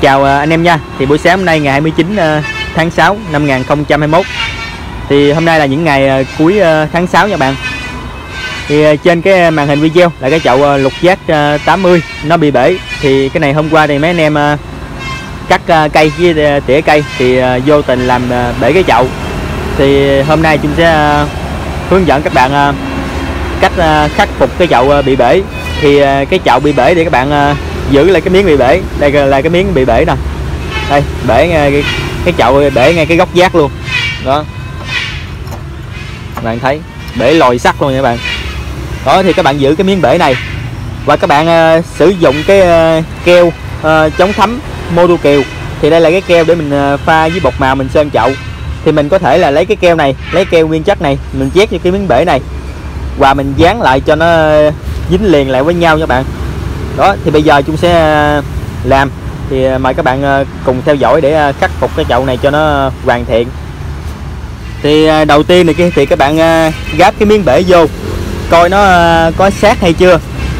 Chào anh em nha. Thì buổi sáng hôm nay ngày 29 tháng 6 năm 2021. Thì hôm nay là những ngày cuối tháng 6 nha bạn. Thì trên cái màn hình video là cái chậu lục giác 80 nó bị bể. Thì cái này hôm qua thì mấy anh em cắt cây với tỉa cây thì vô tình làm bể cái chậu. Thì hôm nay chúng sẽ hướng dẫn các bạn cách khắc phục cái chậu bị bể. Thì cái chậu bị bể thì các bạn giữ lại cái miếng bị bể. Đây là cái miếng bị bể nè. Đây, bể ngay cái chậu bể ngay cái góc giác luôn. Đó. Các bạn thấy bể lòi sắt luôn nha các bạn. Đó thì các bạn giữ cái miếng bể này và các bạn sử dụng cái keo chống thấm Modukiều. Thì đây là cái keo để mình pha với bột màu mình sơn chậu. Thì mình có thể là lấy cái keo này, lấy keo nguyên chất này, mình chét vô cái miếng bể này và mình dán lại cho nó dính liền lại với nhau nha bạn. Đó thì bây giờ chúng sẽ làm. Thì mời các bạn cùng theo dõi để khắc phục cái chậu này cho nó hoàn thiện. Thì đầu tiên thì các bạn gáp cái miếng bể vô, coi nó có sát hay chưa.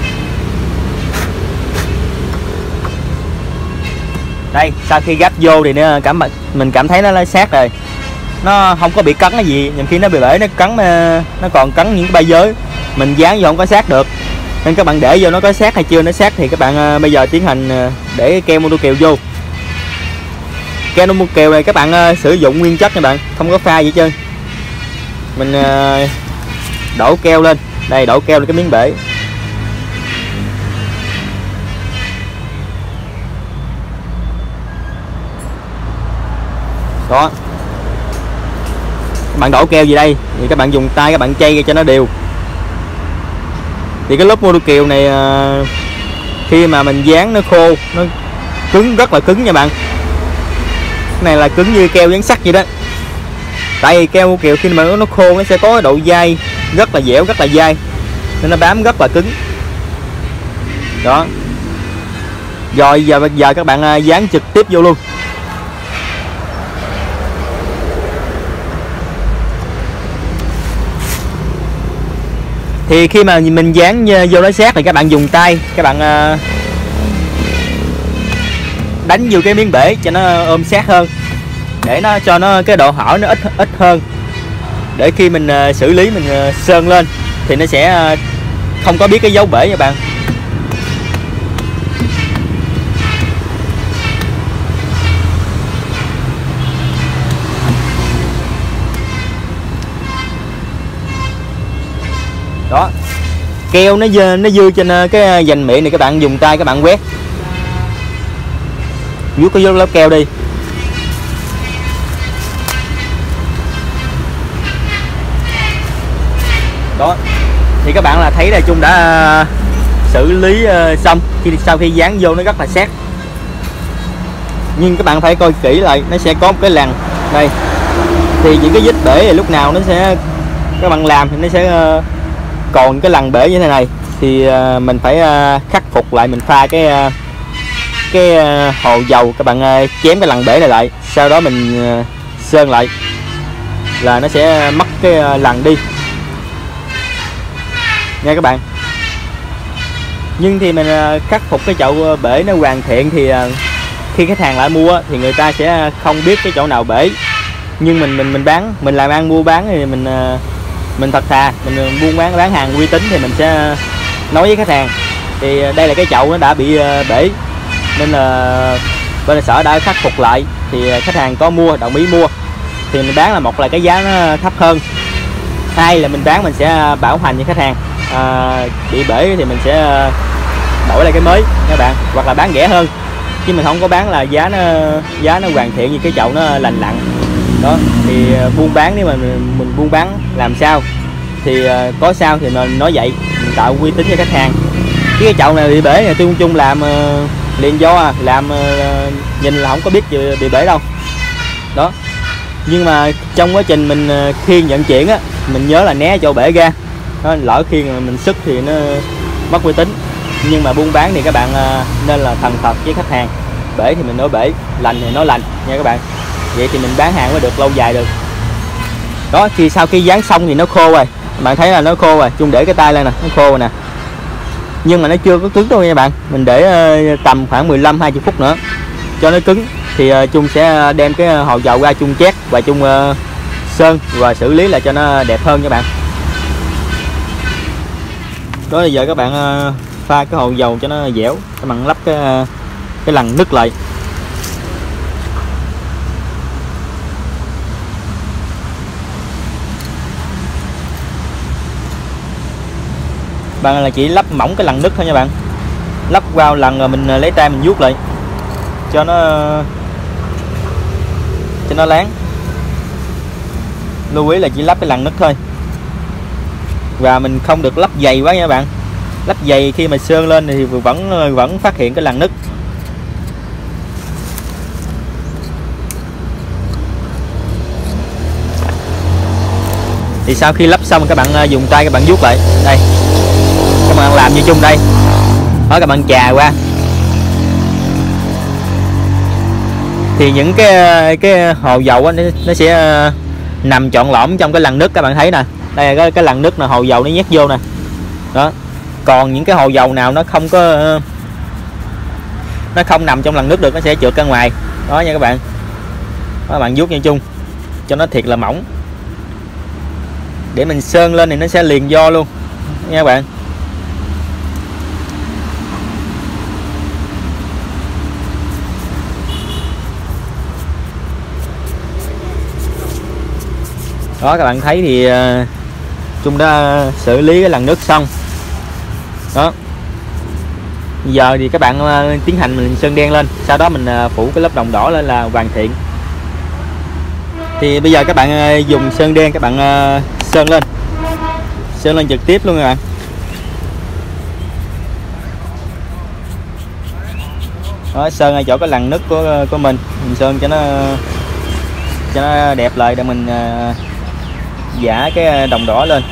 Đây, sau khi gáp vô thì mình cảm thấy nó sát rồi, nó không có bị cấn cái gì. Nhưng khi nó bị bể nó cấn, nó còn cấn những cái bay giới, mình dán vô không có sát được. Nên các bạn để vô nó có sát hay chưa. Nó sát thì các bạn bây giờ tiến hành để keo Modukiều vô. Keo Modukiều này các bạn sử dụng nguyên chất nha bạn, không có pha gì hết trơn. Mình đổ keo lên, đây đổ keo lên cái miếng bể. Đó, các bạn đổ keo gì đây thì các bạn dùng tay các bạn chay cho nó đều. Thì cái lớp Modukiều này khi mà mình dán nó khô, nó cứng, rất là cứng nha bạn. Cái này là cứng như keo dán sắt vậy đó. Tại vì keo Modukiều khi mà nó khô nó sẽ có độ dai rất là dẻo, rất là dai, nên nó bám rất là cứng. Đó. Rồi bây giờ các bạn dán trực tiếp vô luôn. Thì khi mà mình dán vô nó sát thì các bạn dùng tay các bạn đánh vô cái miếng bể cho nó ôm sát hơn, để nó cho nó cái độ hở nó ít hơn, để khi mình xử lý mình sơn lên thì nó sẽ không có biết cái dấu bể nha bạn. Đó, keo nó dư trên cái dành miệng này, các bạn dùng tay các bạn quét vuốt cái lớp keo đi. Đó thì các bạn là thấy là Trung đã xử lý xong. Sau khi dán vô nó rất là sát, nhưng các bạn phải coi kỹ lại, nó sẽ có một cái lằn đây. Thì những cái vết bể này lúc nào nó sẽ, các bạn làm thì nó sẽ còn cái lằn bể như thế này. Thì mình phải khắc phục lại, mình pha cái hồ dầu, các bạn chém cái lằn bể này lại, sau đó mình sơn lại là nó sẽ mất cái lằn đi nha các bạn. Nhưng thì mình khắc phục cái chậu bể nó hoàn thiện thì khi khách hàng lại mua thì người ta sẽ không biết cái chỗ nào bể. Nhưng mình bán, mình làm ăn mua bán thì mình thật thà, mình buôn bán hàng uy tín thì mình sẽ nói với khách hàng. Thì đây là cái chậu nó đã bị bể, nên là bên sở đã khắc phục lại. Thì khách hàng có mua, đồng ý mua thì mình bán là một là cái giá nó thấp hơn, hai là mình bán mình sẽ bảo hành cho khách hàng. Bị bể thì mình sẽ đổi lại cái mới các bạn, hoặc là bán rẻ hơn, chứ mình không có bán là giá nó hoàn thiện như cái chậu nó lành lặn. Đó thì buôn bán, nếu mà mình buôn bán làm sao thì có sao thì mình nói vậy, mình tạo uy tín cho khách hàng. Chứ cái chậu này bị bể này tôi chung làm liền do làm nhìn là không có biết bị bể đâu. Đó, nhưng mà trong quá trình mình khiêng vận chuyển á, mình nhớ là né chỗ bể ra. Đó, lỡ khi mà mình sức thì nó mất uy tín. Nhưng mà buôn bán thì các bạn nên là thành thật với khách hàng. Bể thì mình nói bể, lành thì nói lành nha các bạn. Vậy thì mình bán hàng mới được lâu dài được. Đó thì sau khi dán xong thì nó khô rồi, bạn thấy là nó khô rồi. Chung để cái tay lên nè, nó khô rồi nè, nhưng mà nó chưa có cứng đâu nha bạn. Mình để tầm khoảng 15-20 phút nữa cho nó cứng thì Chung sẽ đem cái hồ dầu ra Chung chét và Chung sơn và xử lý lại cho nó đẹp hơn các bạn. Đó, bây giờ các bạn pha cái hồ dầu cho nó dẻo, các bạn lắp cái lằn nứt lại. Bạn là chỉ lắp mỏng cái lằn nứt thôi nha bạn. Lắp vào lần rồi mình lấy tay mình vuốt lại cho nó láng. Lưu ý là chỉ lắp cái lằn nứt thôi. Và mình không được lắp dày quá nha bạn. Lắp dày khi mà sơn lên thì vẫn phát hiện cái lằn nứt. Thì sau khi lắp xong các bạn dùng tay các bạn vuốt lại. Đây. Các bạn làm như Chung đây. Đó, các bạn chà qua. Thì những cái hồ dầu á, nó sẽ nằm trọn lõm trong cái lằn nứt, các bạn thấy nè. Đây là cái lằn nứt là hồ dầu nó nhét vô nè. Đó. Còn những cái hồ dầu nào nó không nằm trong lằn nứt được, nó sẽ trượt ra ngoài. Đó nha các bạn. Đó, các bạn vuốt như Chung cho nó thiệt là mỏng. Để mình sơn lên thì nó sẽ liền do luôn nha các bạn. Đó, các bạn thấy thì Chung đã xử lý cái lằn nứt xong. Đó. Giờ thì các bạn tiến hành mình sơn đen lên, sau đó mình phủ cái lớp đồng đỏ lên là hoàn thiện. Thì bây giờ các bạn dùng sơn đen các bạn sơn lên trực tiếp luôn các bạn. Đó, sơn ở chỗ cái lằn nứt của mình sơn cho nó đẹp lại để mình vả cái đồng đỏ lên.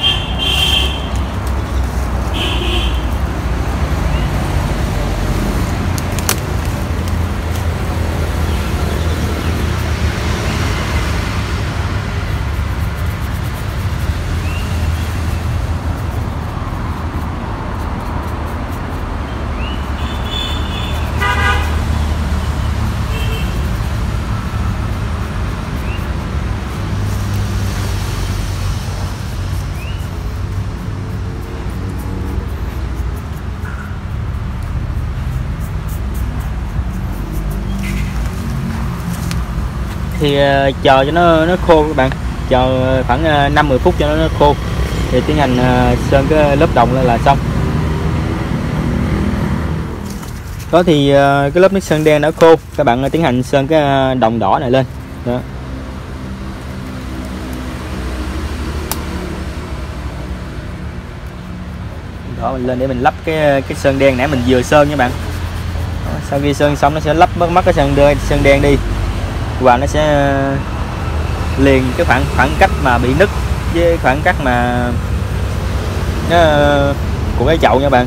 Thì chờ cho nó khô các bạn, chờ khoảng 5-10 phút cho nó khô thì tiến hành sơn cái lớp đồng lên là xong. Đó thì cái lớp nước sơn đen đã khô, các bạn tiến hành sơn cái đồng đỏ này lên. Đó. Đó, mình lên để mình lắp cái sơn đen nãy mình vừa sơn nha bạn. Đó, sau khi sơn xong nó sẽ lắp mất cái sơn đen đi và nó sẽ liền cái khoảng cách mà bị nứt với khoảng cách mà nó của cái chậu nha bạn.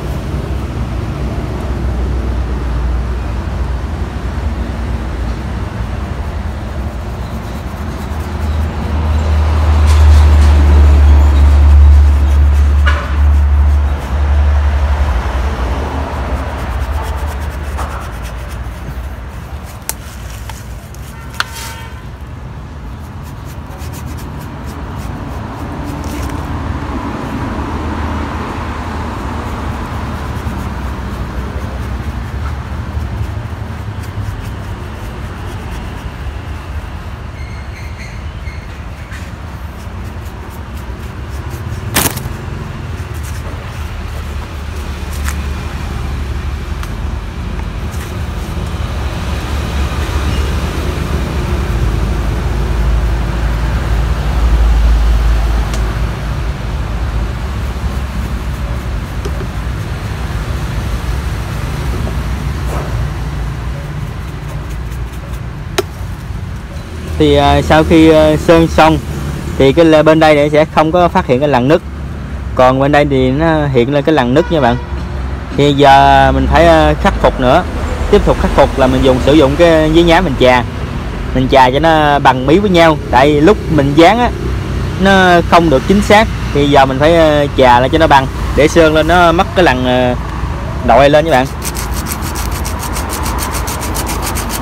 Thì sau khi sơn xong thì cái bên đây để sẽ không có phát hiện cái lằn nứt, còn bên đây thì nó hiện lên cái lằn nứt nha bạn. Thì giờ mình phải khắc phục nữa, tiếp tục khắc phục là mình sử dụng cái giấy nhám mình chà cho nó bằng mí với nhau, tại lúc mình dán á nó không được chính xác, thì giờ mình phải chà lại cho nó bằng để sơn lên nó mất cái lằn đội lên các bạn.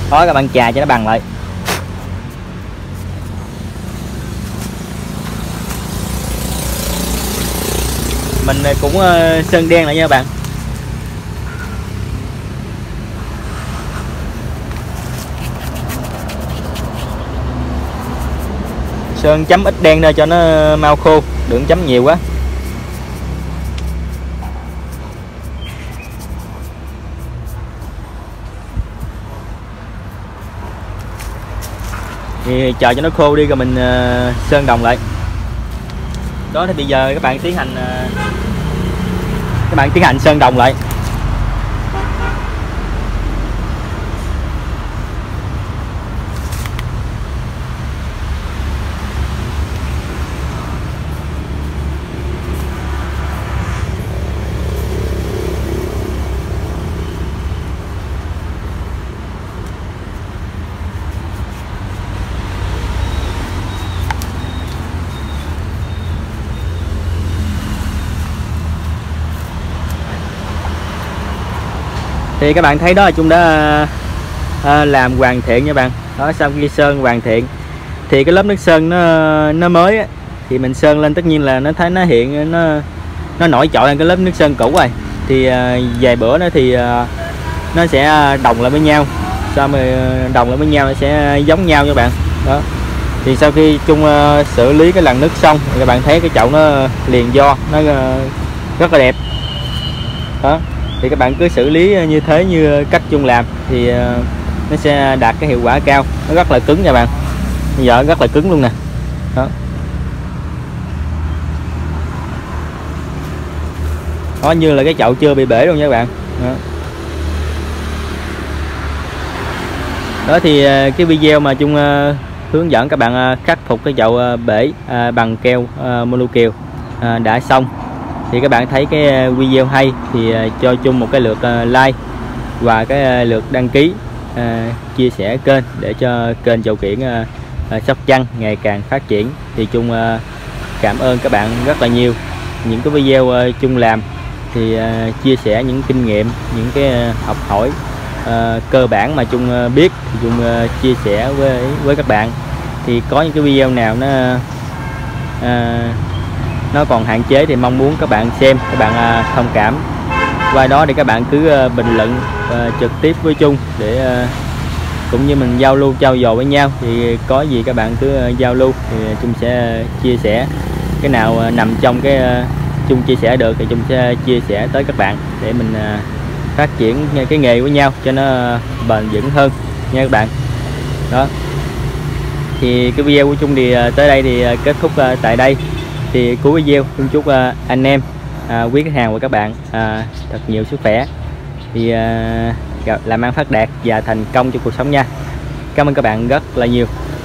Đó, các bạn chà cho nó bằng lại. Mình cũng sơn đen lại nha các bạn. Sơn chấm ít đen thôi cho nó mau khô, đừng chấm nhiều quá. Thì chờ cho nó khô đi rồi mình sơn đồng lại. Đó thì bây giờ các bạn tiến hành sơn đồng lại. Thì các bạn thấy đó, chúng đã làm hoàn thiện nha bạn. Đó, sau khi sơn hoàn thiện thì cái lớp nước sơn nó mới á, thì mình sơn lên tất nhiên là nó thấy nó hiện nó nổi trội hơn cái lớp nước sơn cũ rồi. Thì vài bữa nữa thì nó sẽ đồng lại với nhau, sau rồi đồng lại với nhau nó sẽ giống nhau nha bạn. Đó, thì sau khi chung xử lý cái làn nước xong thì các bạn thấy cái chậu nó liền do, nó rất là đẹp. Đó, thì các bạn cứ xử lý như thế, như cách chung làm thì nó sẽ đạt cái hiệu quả cao. Nó rất là cứng nha bạn, bây giờ rất là cứng luôn nè. Đó, nó như là cái chậu chưa bị bể luôn nha các bạn. Đó, đó thì cái video mà chung hướng dẫn các bạn khắc phục cái chậu bể bằng keo mono kiều đã xong. Thì các bạn thấy cái video hay thì cho chung một cái lượt like và cái lượt đăng ký, chia sẻ kênh để cho kênh Chậu Kiển Sóc Trăng ngày càng phát triển. Thì chung cảm ơn các bạn rất là nhiều. Những cái video chung làm thì chia sẻ những kinh nghiệm, những cái học hỏi cơ bản mà chung biết thì chung chia sẻ với các bạn. Thì có những cái video nào nó còn hạn chế thì mong muốn các bạn xem, các bạn thông cảm. Qua đó thì các bạn cứ bình luận trực tiếp với chung để cũng như mình giao lưu trao dồi với nhau. Thì có gì các bạn cứ giao lưu thì chung sẽ chia sẻ, cái nào nằm trong cái chung chia sẻ được thì chung sẽ chia sẻ tới các bạn để mình phát triển cái nghề của nhau cho nó bền vững hơn nha các bạn. Đó, thì cái video của chung thì tới đây thì kết thúc tại đây. Thì cuối video chung chúc anh em quý khách hàng và các bạn thật nhiều sức khỏe, thì làm ăn phát đạt và thành công trong cuộc sống nha. Cảm ơn các bạn rất là nhiều.